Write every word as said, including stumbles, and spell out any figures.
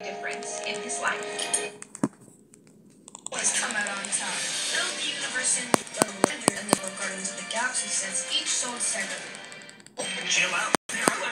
difference in his life. Always come out on top. Build the universe in the and the Guardians of the Galaxy sets each sold separately. Chill out.